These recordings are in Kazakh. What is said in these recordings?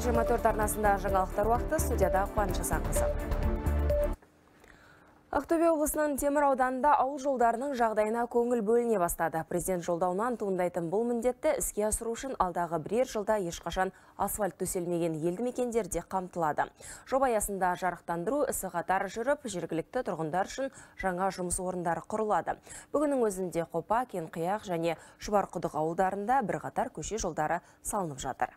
Хабар 24 арнасында жаңалықтар уақыты, студияда Қуаныш Асанқызы. Ақтөбе облысының Темір ауданында ауыл жолдарының жағдайына көңіл бөліне бастады. Президент жолдауынан туындайтын бұл міндетті іске асыру үшін алдағы бірер жылда ешқашан асфальт төселмеген елді мекендерде қамтылады. Жоба аясында жарықтандыру ісі қатар жүріп, жергілікті тұрғындар үшін жаңа жұмыс орындары құрылады. Бүгіннің өзінде Қопа, Кеңқияқ және Шұбарқұдық ауылдарында бірқатар көше жолдары салынып жатыр.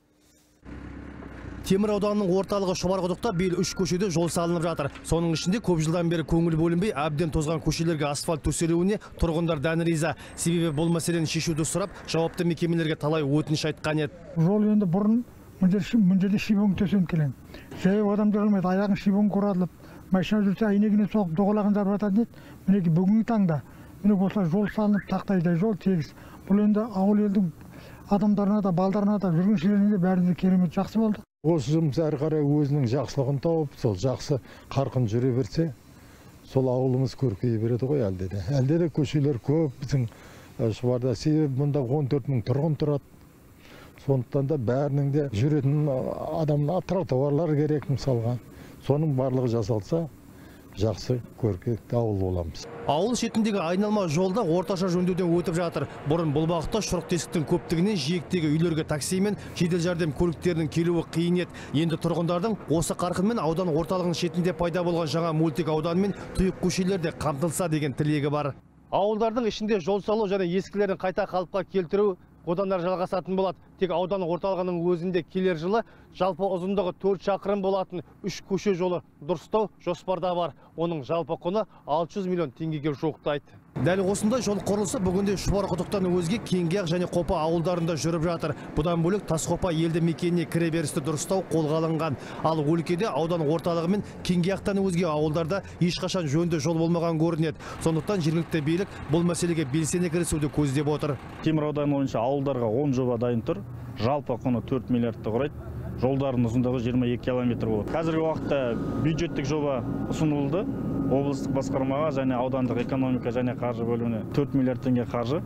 Темір ауданының орталығы Шұбарқұдықта биыл 3 көшеде жол салынып жатыр. Соның ішінде көп жылдан бері көңіл бөлінбей, әбден тозған көшелерге асфальт төселуіне тұрғындар дән риза. Себебі бұл мәселені шешуді сұрап, жауапты мекемелерге талай өтініш айтқан еді. Жол енді бұрын мұнда шибон төсеніп келген. Жаяу адамдар алмайды, аяғын шибон қорадылып, машина жүрсе әйнегіне соғып доғалаған жарбатады еді. Мінеки бүгінгі таңда міне осылай жол салынып, тақтайдай жол тегіс. Бұл енді ауыл елдің адамдарына да, балдарына да, жүргіншілеріне де бәріне керемет жақсы болды. Осы жұмыс әрі қарай өзінің жақсылығын тауып, сол жақсы қарқын жүре берсе, сол ауылымыз көркейе береді ғой әлде де. Әлде де көшелер көп біздің Шұбарда, себебі мұнда 14 мың тұрғын тұрады. Сондықтан да бәрінің де жүретін адамына тротуарлар керек мысалға. Соның барлығы жасалса, жақсы көркейді ауыл боламыз. Ауыл шетіндегі айналма жолда орташа жөндеуден өтіп жатыр. Бұрын бұл бағытта шұрық тесіктің көптігінен жиектегі үйлерге такси мен жедел жәрдем көліктерінің келуі қиын еді. Енді тұрғындардың осы қарқынмен аудан орталығының шетінде пайда болған жаңа мөлтек аудан мен тұйық көшелерде қамтылса деген тілегі бар. Ауылдардың ішінде жол салу және ескілерін қайта қалыпқа келтіру одандар жалғасатын болады. Тек аудан орталығының өзінде келер жылы жалпы ұзындығы 4 шақырым болатын 3 көше жолы дұрыстау жоспарда бар. Оның жалпы құны 600 миллион теңгеге жуықтайды. Дәл осындай жол құрылысы бүгінде Шұбарқұдықтан өзге Кеңқияқ және Қопа ауылдарында жүріп жатыр. Бұдан бөлек Тасқопа елді мекеніне кіреберісті дұрыстау қолға алынған. Ал өлкеде аудан орталығы мен Кеңқияқтан өзге ауылдарда ешқашан жөнді жол болмаған көрінеді. Сондықтан жергілікті билік бұл мәселеге белсене кірісуді көздеп отыр. Темір ауданы бойынша ауылдарға 10 жоба дайын тұр. Жалпы құны 4 миллиардты құрайды. Жолдардың ұзындығы 22 километр болады. Қазіргі уақытта бюджеттік жоба ұсынылды. Облыстық басқармаға және аудандық экономика және қаржы бөліміне 4 миллиард теңге қаржы.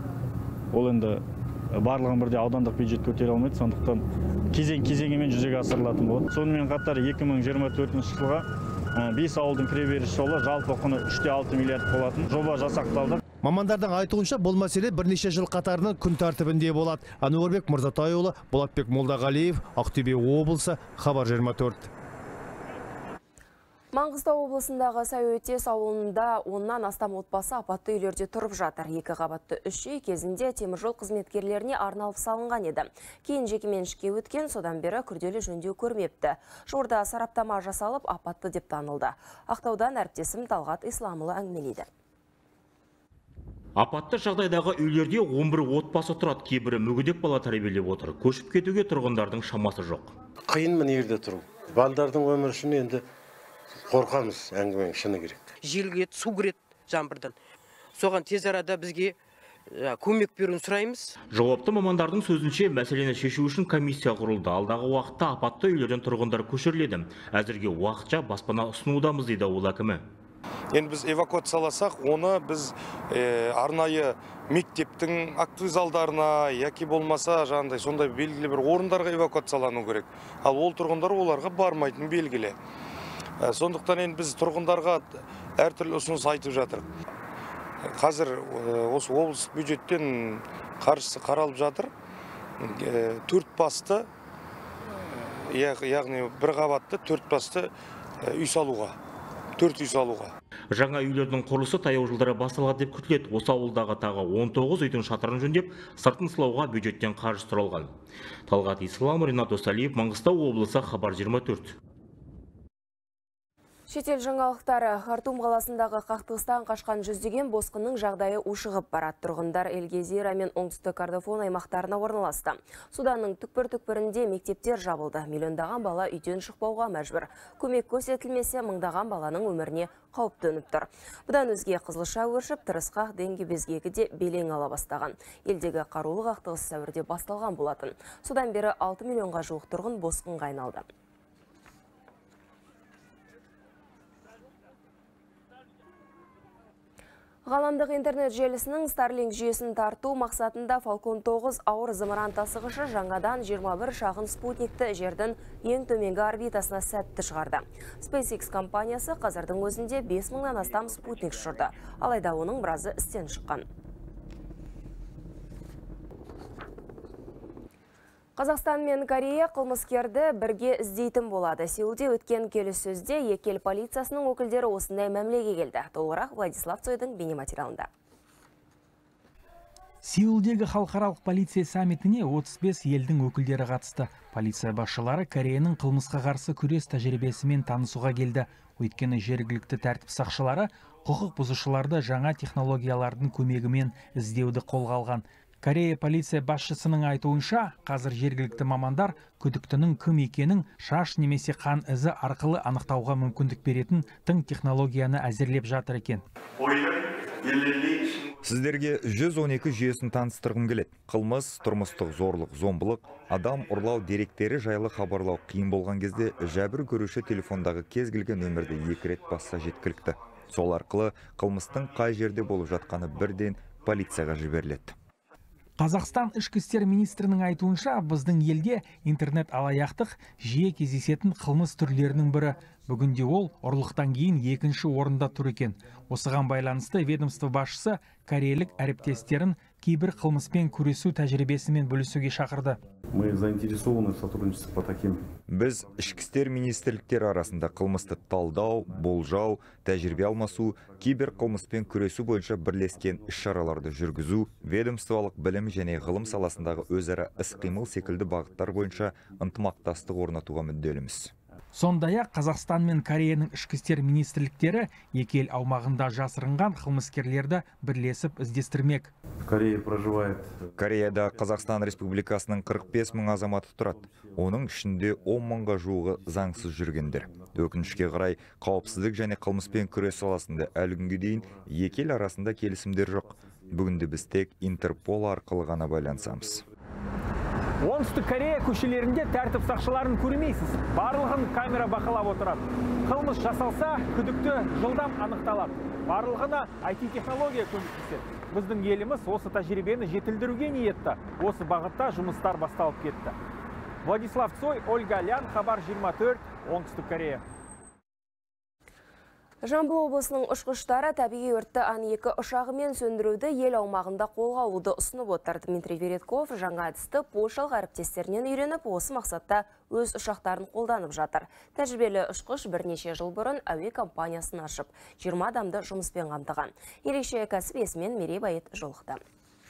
Ол енді барлығын бірде аудандық бюджет көтере алмайды, сондықтан кезең-кезеңімен жүзеге асырылатын болады. Сонымен қатар 2024 жылға 5 ауылдың кіреберіс жолы жалпы құны 3,6 миллиард болатын жоба жасақталды. Мамандардың айтуынша бұл мәселе бірнеше жыл қатарынан күн тәртібінде болады. Әнуарбек Мырзатайұлы, Болатбек Молдағалиев, Ақтөбе облысы, Хабар 24. Маңғыстау облысындағы Сайөтес ауылында 10-нан астам отбасы апатты үйлерде тұрып жатыр. 2 қабатты 3 үй кезінде теміржол қызметкерлеріне арналып салынған еді. Кейін жекеменшікке өткен, содан бері күрделі жөндеу көрмепті. Жуырда сараптама жасалып, апатты деп танылды. Ақтаудан әріптесім Талғат Исламұлы әңгімелейді. Апатты жағдайдағы үйлерде 11 отбасы тұрады, кейбірі мүгедек бала тәрбиелеп отыр. Көшіп кетуге тұрғындардың шамасы жоқ. Қиын мына жерде тұру. Балдардың өмірі үшін енді қорқамыз, әңгіменің шыны керек. Жел кіреді, су кіреді жаңбырдан. Соған тез арада бізге көмек беруін сұраймыз. Жауапты мамандардың сөзінше мәселені шешу үшін комиссия құрылды. Алдағы уақытта апатты үйлерден тұрғындар көшіріледі. Әзірге уақытша баспана ұсынудамыз дейді ауыл әкімі. Енді біз эвакуацияласақ, оны біз арнайы мектептің актовый залдарына, яки болмаса жаңағыдай сондай белгілі бір орындарға эвакуациялану керек. Ал ол тұрғындар оларға бармайтын белгілі. Сондықтан енді біз тұрғындарға әртүрлі ұсыныс айтып жатыр. Қазір осы облыстық бюджеттен қаржысы қаралып жатыр. 4 басты, яғни 1 қабатты 4 басты үй салуға. 4 үй салуға. Жаңа үйлердің құрылысы таяу жылдары басталады деп күтіледі. Осы ауылдағы тағы 19 үйдің шатырын жөндеп, сыртын сылауға бюджеттен қаржы сұралған. Талғат Исламұлы, Ринат Досалиев, Маңғыстау облысы, Хабар 24. Шетел жаңалықтары. Хартум қаласындағы қақтығыстан қашқан жүздеген босқынның жағдайы ушығып барады. Тұрғындар Эльгезира мен оңтүстік Кордофан аймақтарына орналасты. Суданның түкпір-түкпірінде мектептер жабылды. Миллиондаған бала үйден шықпауға мәжбүр. Көмек көрсетілмесе, мыңдаған баланың өміріне қауіп төніп тұр. Бұдан өзге қызылша өршіп, тырысқақ денге безгегі де белең ала бастаған. Елдегі қарулы қақтығыс сәуірде басталған болатын. Содан бері 6 миллионға жуық тұрғын босқынға айналды. Ғаламдық интернет желісінің Starlink жүйесін тарту мақсатында Falcon 9 ауыр зымыран тасығышы жаңадан 21 шағын спутникті жердің ең төменгі орбитасына сәтті шығарды. SpaceX компаниясы қазірдің өзінде 5000-нан астам спутник ұшырды, алайда оның біразы істен шыққан. Қазақстан мен Корея қылмыскерді бірге іздейтін болады. Сеулде өткен келіссөзде екі ел полициясының өкілдері осындай мәмілеге келді. Толығырақ Владислав Цойдың бейнематериалында. Сеулдегі халықаралық полиция саммитіне 35 елдің өкілдері қатысты. Полиция басшылары Кореяның қылмысқа қарсы күрес тәжірибесімен танысуға келді. Өйткені жергілікті тәртіп сақшылары құқық бұзушыларды жаңа технологиялардың көмегімен іздеуді қолға алған. Корея полиция басшысының айтуынша, қазір жергілікті мамандар күдіктінің кім екенін шаш немесе қан ізі арқылы анықтауға мүмкіндік беретін тың технологияны әзірлеп жатыр екен. Сіздерге 112 жүйесін таныстырғым келеді. Қылмыс, тұрмыстық зорлық, зомбылық, адам ұрлау деректері жайлы хабарлау қиын болған кезде жәбір көруші телефондағы кез келген нөмірді 2 рет басса жеткілікті. Сол арқылы қылмыстың қай жерде болып жатқаны бірден полицияға жіберіледі. Қазақстан ішкі істер министрінің айтуынша, біздің елде интернет алаяқтық жиі кездесетін қылмыс түрлерінің бірі. Бүгінде ол ұрлықтан кейін екінші орында тұр екен. Осыған байланысты ведомство басшысы корейлік әріптестерін кейбір қылмыспен күресу тәжірибесімен бөлісуге шақырды. Біз ішкі істер министрліктері арасында қылмысты талдау, болжау, тәжірибе алмасу, кибер қылмыспен күресу бойынша бірлескен іс-шараларды жүргізу, ведомстволық білім және ғылым саласындағы өзара іс-қимыл секілді бағыттар бойынша ынтымақтастық орнатуға мүдделіміз. Сондай-ақ Қазақстан мен Кореяның ішкі істер министрліктері екі ел аумағында жасырынған қылмыскерлерді бірлесіп іздестірмек. Кореяда Қазақстан Республикасының 45 мың азаматы тұрады. Оның ішінде 10 мыңға жуығы заңсыз жүргендер. Өкінішке қарай, қауіпсіздік және қылмыспен күрес саласында әлі күнге дейін екі ел арасында келісімдер жоқ. Бүгінде біз тек Интерпол арқылы ғана байланысамыз. Оңтүстік Корея көшелерінде тәртіп сақшыларын көрмейсіз. Барлығын камера бақылап отырады. Қылмыс жасалса, күдікті жылдам анықталады. Барлығына IT-технология көмектеседі. Біздің еліміз осы тәжірибені жетілдіруге ниетті. Осы бағытта жұмыстар басталып кетті. Владислав Цой, Ольга Лян, Хабар 24, Оңтүстік Корея. Жамбыл облысының ұшқыштары табиғи өртті Ан-2 ұшағымен сөндіруді ел аумағында қолға алуды ұсынып отыр. Дмитрий Веретков жаңа әдісті польшалық әріптестерінен үйреніп, осы мақсатта өз ұшақтарын қолданып жатыр. Тәжірибелі ұшқыш бірнеше жыл бұрын әуе компаниясын ашып, 20 адамды жұмыспен қамтыған. Ерекше кәсіп иесімен Мерей Байет жолықты.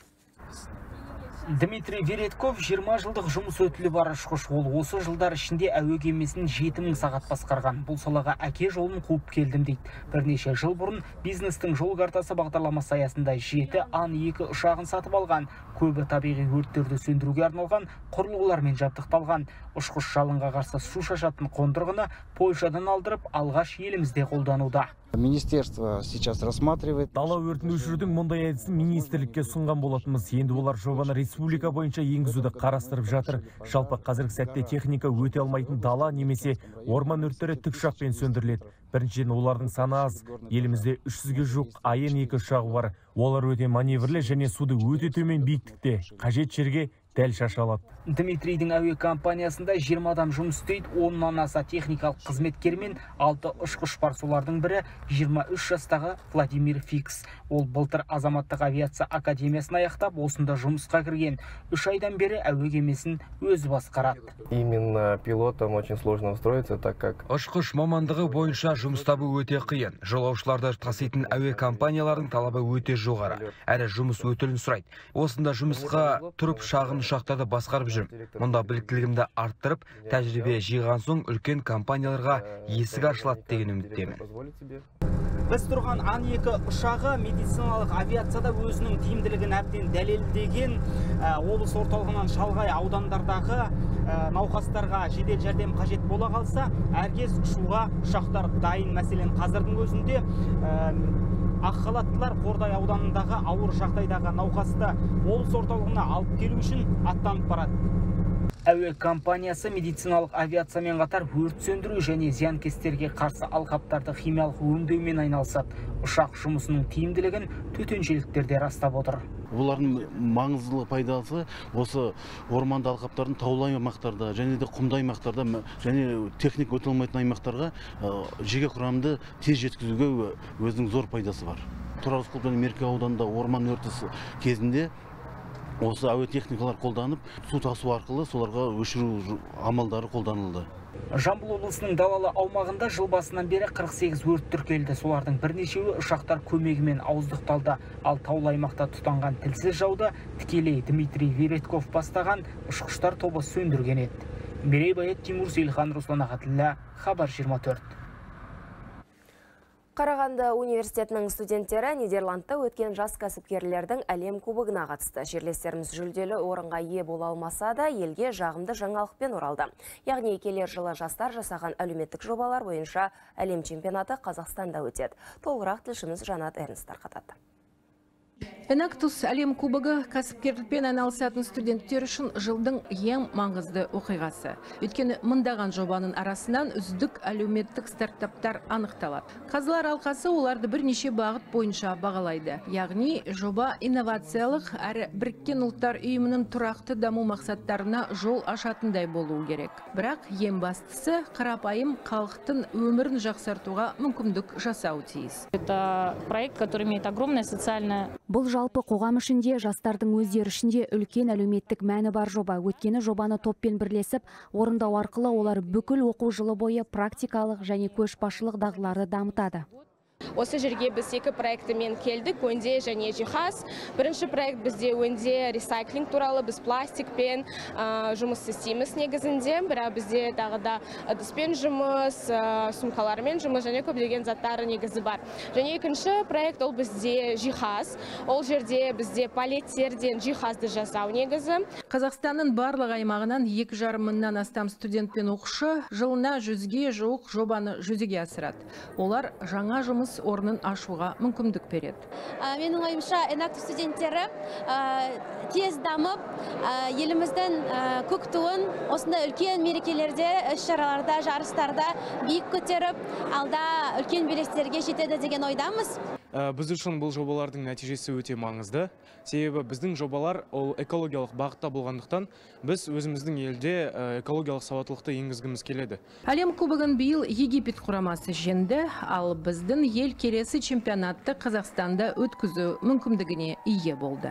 Дмитрий Веретков 20 жылдық жұмыс өтілі бар ұшқыш. Ол осы жылдар ішінде әуе кемесін 7000 сағат басқарған. Бұл салаға әке жолын қуып келдім дейді. Бірнеше жыл бұрын бизнестің жол картасы бағдарламасы аясында 7 Ан-2 ұшағын сатып алған. Көбі табиғи өрттерді сөндіруге арналған құрылғылармен жабдықталған. Ұшқыш жалынға қарсы су шашатын қондырғыны Польшадан алдырып, алғаш елімізде қолдануда. Министерство сейчас рассматривает. Дала өртін өшірудің мұндай әдісін министрлікке ұсынған болатынбыз. Енді олар жобаны республика бойынша енгізуді қарастырып жатыр. Жалпы қазіргі сәтте техника өте алмайтын дала немесе орман өрттері тікұшақпен сөндіріледі. Біріншіден олардың саны аз. Елімізде 300-ге жуық Ан-2 ұшағы бар. Олар өте маневрлі және суды өте төмен биіктікте, қажет жерге дәл шаша алады. Дмитрийдің әуе компаниясында 20 адам жұмыс істейді, 10-нан аса техникалық қызметкер мен 6 ұшқыш бар. Солардың бірі 23 жастағы Владимир Фикс. Ол былтыр азаматтық авиация академиясын аяқтап, осында жұмысқа кірген. 3 айдан бері әуе кемесін өзі басқарады. Именно пилотам очень сложно устроиться, так как ұшқыш мамандығы бойынша жұмыс табу өте қиын. Жолаушыларды таситын әуе компаниялардың талабы өте жоғары. Әрі жұмыс өтілін сұрайды. Осында жұмысқа тұрып шағын ұшақтарды басқарып жүрмін. Мұнда біліктілігімді арттырып, тәжірибе жиған соң үлкен компанияларға есік ашылады деген үміттемін. Біз тұрған Ан-2 ұшағы медициналық авиацияда өзінің тиімділігін әбден дәлелдеген. Облыс орталығынан шалғай аудандардағы науқастарға жедел жәрдем қажет бола қалса, әркез ұшуға ұшақтар дайын. Мәселен, қазірдің өзінде ақ халаттылар Қордай ауданындағы ауыр жағдайдағы науқасты облыс орталығына алып келу үшін аттанып барады. Әуе компаниясы медициналық авиациямен қатар өрт сөндіру және зиянкестерге қарсы алқаптарды химиялық өңдеумен айналысады. Ұшақ жұмысының тиімділігін төтеншеліктерде растап отыр. Олардың маңызды пайдасы осы орманды алқаптардың таулы аймақтарда және де құмды аймақтарда және техник өте алмайтын аймақтарға жеке құрамды тез жеткізуге өзінің зор пайдасы бар. Тұра Рысқұлов және Мерке ауданында орман өрті кезінде осы әуе техникалар қолданып, су тасу арқылы соларға өшіру амалдары қолданылды. Жамбыл облысының далалы аумағында жыл басынан бері 48 өрт тіркелді. Солардың бірнешеуі ұшақтар көмегімен ауыздықталды. Ал таулы аймақта тұтанған тілсіз жауды тікелей Дмитрий Веретков бастаған ұшқыштар тобы сөндірген еді. Мерей Байет, Тимур Сейлхан, Руслан Ағатілла, Хабар 24. Қарағанды университетінің студенттері Нидерландта өткен жас кәсіпкерлердің әлем кубогына қатысты. Жерлестеріміз жүлделі орынға ие бола алмаса да, елге жағымды жаңалықпен оралды. Яғни келер жылы жастар жасаған әлеуметтік жобалар бойынша әлем чемпионаты Қазақстанда өтеді. Толығырақ тілшіміз Жанат Эрнст тарқатады. Энактус әлем кубогы кәсіпкерлікпен айналысатын студенттер үшін жылдың ең маңызды оқиғасы. Өйткені мыңдаған жобаның арасынан үздік әлеуметтік стартаптар анықталады. Қазылар алқасы оларды бірнеше бағыт бойынша бағалайды. Яғни жоба инновациялық әрі біріккен ұлттар ұйымының тұрақты даму мақсаттарына жол ашатындай болуы керек. Бірақ ең бастысы қарапайым халықтың өмірін жақсартуға мүмкіндік жасау тиіс. Это проект, который имеет огромное социальное. Бұл жалпы қоғам ішінде, жастардың өздері ішінде үлкен әлеуметтік мәні бар жоба. Өткені жобаны топпен бірлесіп, орындау арқылы олар бүкіл оқу жылы бойы практикалық және көшбасшылық дағдыларды дамытады. Осы жерге біз екі проектімен келдік, өнде және жиһаз. Бірінші проект бізде өнде ресайклинг туралы, біз пластикпен жұмыс істейміз негізінде. Бірақ бізде тағы да ыдыспен жұмыс, сумкалармен жұмыс және көптеген заттары негізі бар. Және екінші проект ол бізде жиһаз. Ол жерде бізде палеттерден жиһазды жасау негізі. Қазақстанның барлық аймағынан 2,5 мыңнан астам студент пен оқушы жылына 100-ге жуық жобаны жүзеге асырады. Олар жаңа жұмыс орнын ашуға мүмкіндік береді. Менің ойымша, Энактус студенттері тез дамып, еліміздің көк туын осындай үлкен мерекелерде, іс-шараларда, жарыстарда биік көтеріп, алда үлкен белестерге жетеді деген ойдамыз. Біз үшін бұл жобалардың нәтижесі өте маңызды. Себебі біздің жобалар ол экологиялық бағытта болғандықтан, біз өзіміздің елде экологиялық сауаттылықты енгізгіміз келеді. Әлем кубогын биыл Египет құрамасы жеңді, ал біздің ел келесі чемпионатты Қазақстанда өткізу мүмкіндігіне ие болды.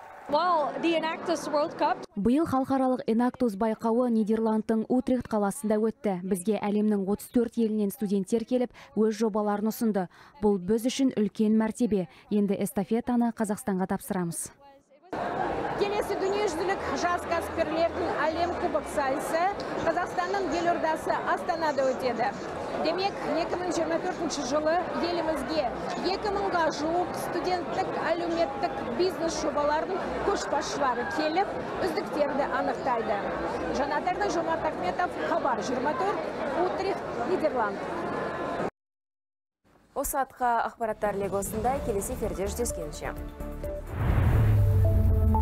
Биыл халықаралық Энактус байқауы Нидерландтың Утрехт қаласында өтті. Бізге әлемнің 34 елінен студенттер келіп, өз жобаларын ұсынды. Бұл біз үшін үлкен мәртебе. Енді эстафетаны Қазақстанға тапсырамыз. Келесі дүниежүзілік жас кәсіпкерлердің әлем кубок сайысы Қазақстанның елордасы Астанада өтеді. Демек, 2024 жылы елімізге 2000-ға жуық студенттік әлеуметтік бизнес жобалардың көшбасшылары келіп, үздіктерді анықтайды. Жанат Эрнст, Жомарт Ахметов, Хабар 24, Утрехт, Нидерланд. Осы атқа ақпараттар легі осындай, келесі эфирде жүздескенше.